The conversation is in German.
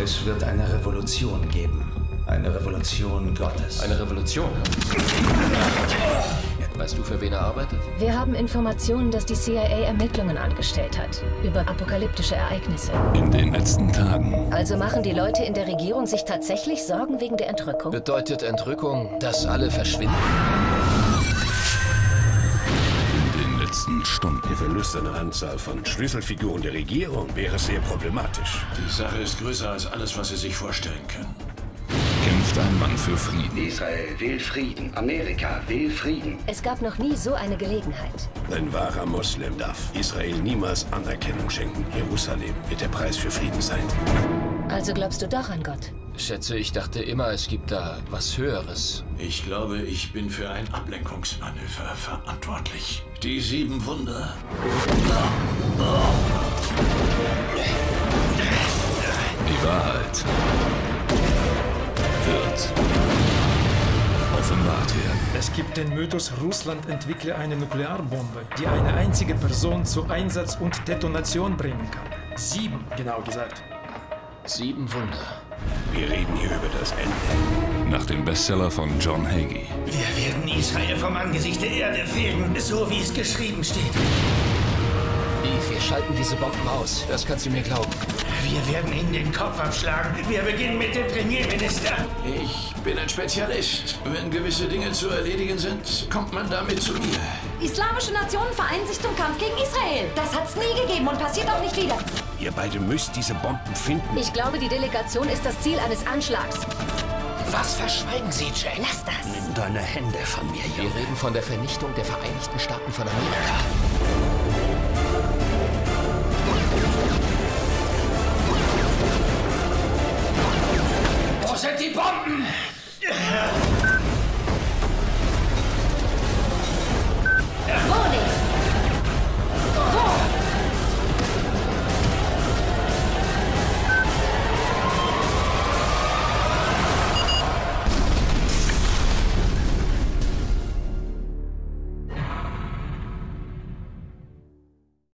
Es wird eine Revolution geben. Eine Revolution Gottes. Eine Revolution? Weißt du, für wen er arbeitet? Wir haben Informationen, dass die CIA Ermittlungen angestellt hat. Über apokalyptische Ereignisse. In den letzten Tagen. Also machen die Leute in der Regierung sich tatsächlich Sorgen wegen der Entrückung? Bedeutet Entrückung, dass alle verschwinden? In den letzten Stunden. Der Verlust einer Anzahl von Schlüsselfiguren der Regierung wäre sehr problematisch. Die Sache ist größer als alles, was Sie sich vorstellen können. Kämpft ein Mann für Frieden. Israel will Frieden. Amerika will Frieden. Es gab noch nie so eine Gelegenheit. Ein wahrer Moslem darf Israel niemals Anerkennung schenken. Jerusalem wird der Preis für Frieden sein. Also glaubst du doch an Gott? Schätze, ich dachte immer, es gibt da was Höheres. Ich glaube, ich bin für ein Ablenkungsmanöver verantwortlich. Die 7 Wunder. Die Wahrheit wird offenbart werden. Es gibt den Mythos, Russland entwickle eine Nuklearbombe, die eine einzige Person zu Einsatz und Detonation bringen kann. 7, genau gesagt. 7 Wunder. Wir reden hier über das Ende. Nach dem Bestseller von John Hagee. Wir werden Israel vom Angesicht der Erde fegen, so wie es geschrieben steht. Eve, wir schalten diese Bomben aus. Das kannst du mir glauben. Wir werden ihnen den Kopf abschlagen. Wir beginnen mit dem Premierminister. Ich bin ein Spezialist. Wenn gewisse Dinge zu erledigen sind, kommt man damit zu mir. Islamische Nationen vereinen sich zum Kampf gegen Israel. Das hat's nie gegeben und passiert auch nicht wieder. Ihr beide müsst diese Bomben finden. Ich glaube, die Delegation ist das Ziel eines Anschlags. Was verschweigen Sie, Jack? Lass das! Nimm deine Hände von mir, Wir Junge. reden von der Vernichtung der Vereinigten Staaten von Amerika. Wo sind die Bomben?